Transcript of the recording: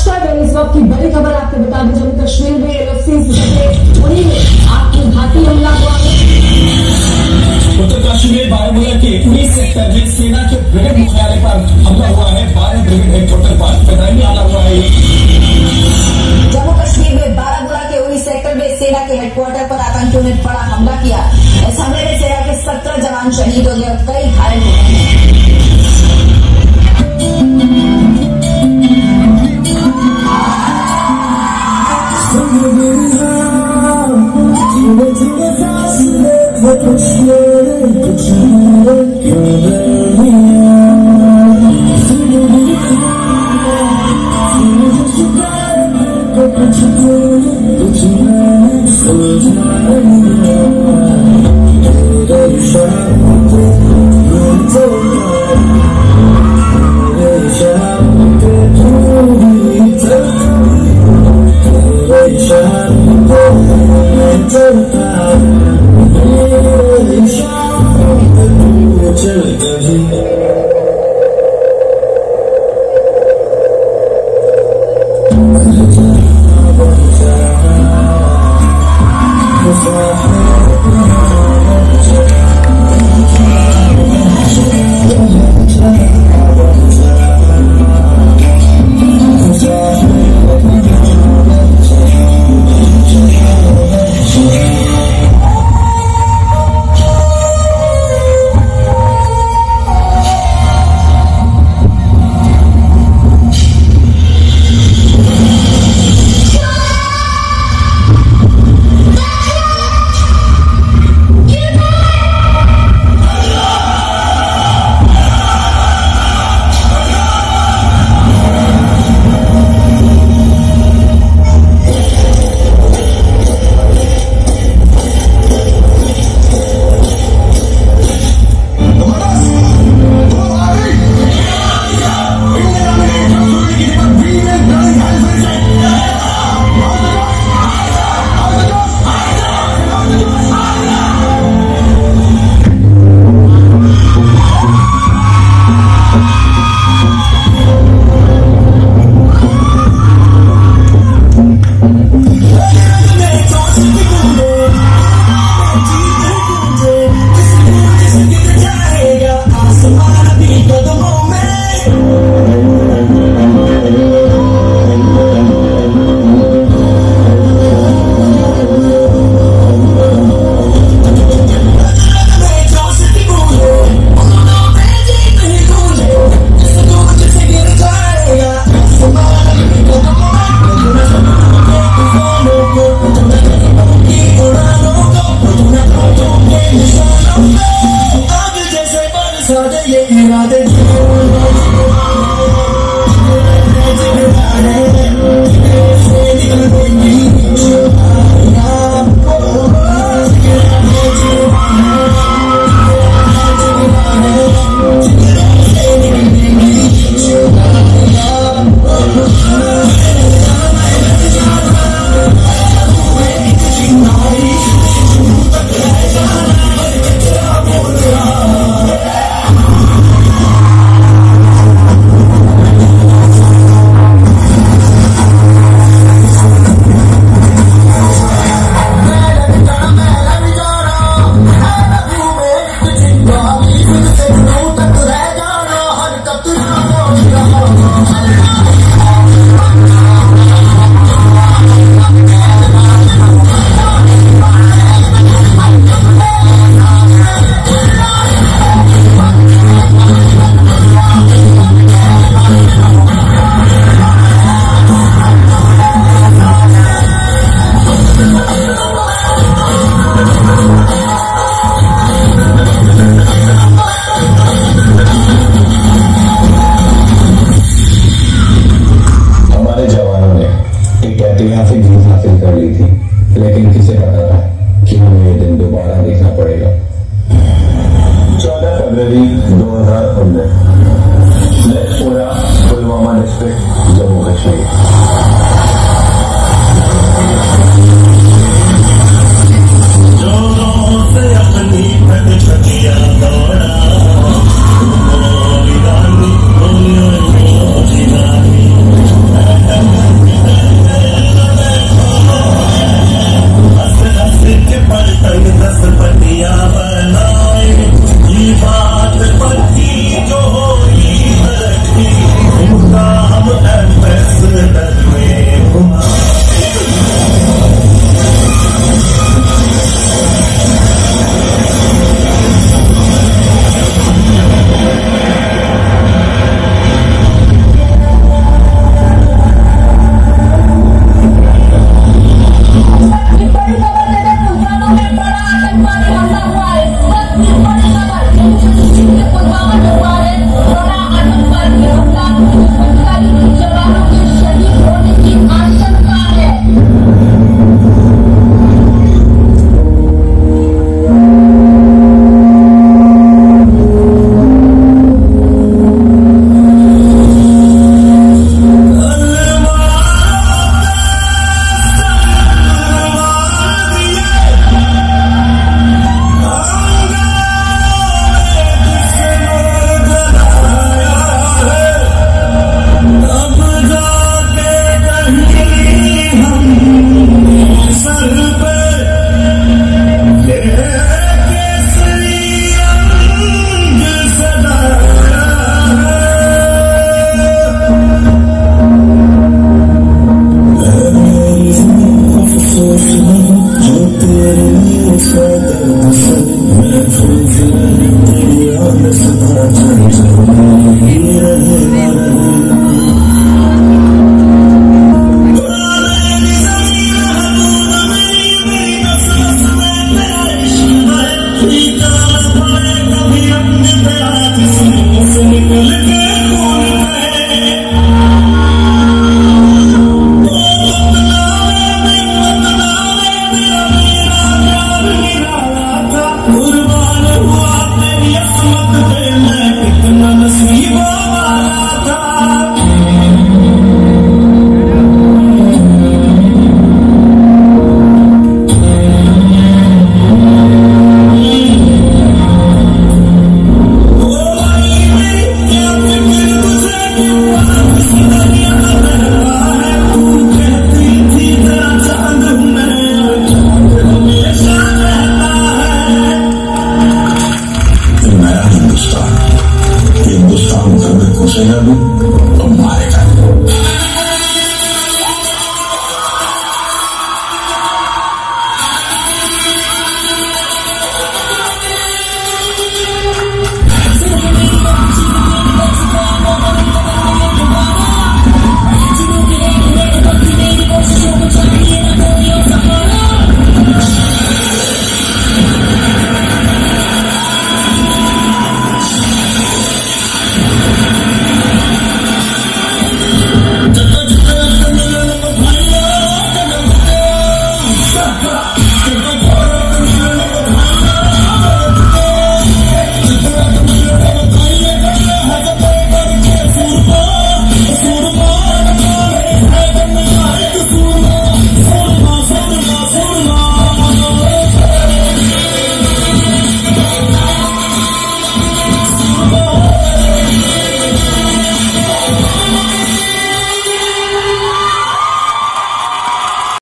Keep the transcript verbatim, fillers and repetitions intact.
नमस्कार, इस वक्त की बड़ी खबर आपको बता दें, जम्मू कश्मीर में एलओसी से उन्हीं में आत्मघाती हमला हुआ है। उत्तर कश्मीर बारामूला के पुलिस सेक्टर में सेना के ब्रिगेड मुख्यालय पर हमला हुआ है। बारह ब्रिगेड हेडक्वार्टर पर पैदाइश आना हुआ है। जम्मू कश्मीर में बारामूला के उरी सेक्टर में सेना के हेडक्वार्टर पर आतंकियों ने बड़ा हमला किया। इस हमले में सेना के सत्रह जवान शहीद हो गए और कई घायल हो गए। ऐतिहासिक जीत हासिल कर ली थी, लेकिन किसे पता था कि हमें ये दिन दोबारा देखना पड़ेगा। चौदह फरवरी दो हजार उन्नीस पूरा Pulwama district Jammu Kashmir. Thank you. में दस